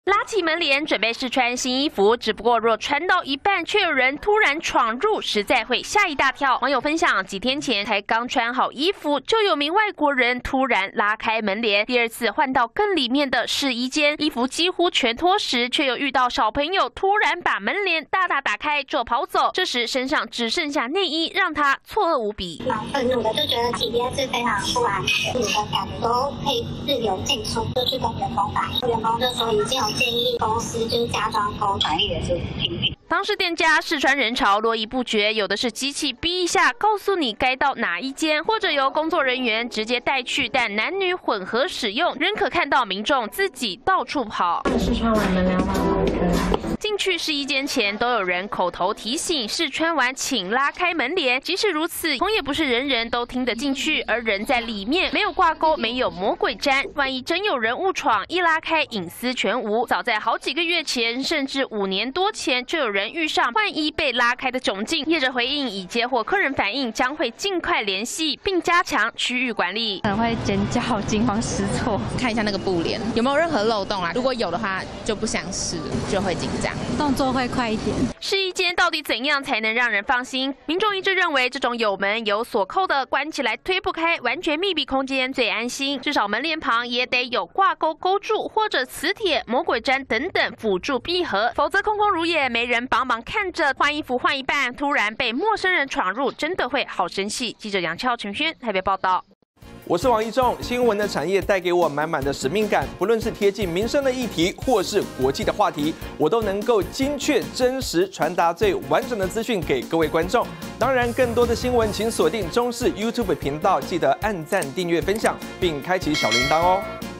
拉起门帘准备试穿新衣服，只不过若穿到一半，却有人突然闯入，实在会吓一大跳。网友分享，几天前才刚穿好衣服，就有名外国人突然拉开门帘。第二次换到更里面的试衣间，衣服几乎全脱时，却又遇到小朋友突然把门帘大打开就跑走。这时身上只剩下内衣，让他错愕无比。 蛮愤怒的，就觉得体验是非常不安全，你的感觉都可以自由进出，就去跟员工反映，员工就说已经有建议公司就是加装沟通，也是评评。 当时店家试穿人潮络绎不绝，有的是机器逼一下告诉你该到哪一间，或者由工作人员直接带去，但男女混合使用，仍可看到民众自己到处跑。 试穿完门帘吗？ 进去试衣间前，都有人口头提醒试穿完请拉开门帘。即使如此，同也不是人人都听得进去，而人在里面没有挂钩，没有魔鬼毡，万一真有人误闯，一拉开隐私全无。早在好几个月前，甚至5年多前，就有人遇上换衣被拉开的窘境。业者回应，已接获客人反映，将会尽快联系，并加强区域管理。 可能会尖叫、惊慌失措， 看一下那个布帘有没有任何漏洞啊？如果有的话，就不想试，就会紧张。 动作会快一点。 试衣间到底怎样才能让人放心？民众一致认为，这种有门有锁扣的，关起来推不开，完全密闭空间最安心。至少门帘旁也得有挂钩勾住，或者磁铁、魔鬼毡等等辅助闭合，否则空空如也，没人帮忙看着。换衣服换一半，突然被陌生人闯入，真的会好生气。记者杨俏、陈轩台北报道。 我是王一仲，新闻的产业带给我满满的使命感，不论是贴近民生的议题，或是国际的话题，我都能够精确、真实传达最完整的资讯给各位观众。当然，更多的新闻请锁定中视 YouTube 频道，记得按赞、订阅、分享，并开启小铃铛哦。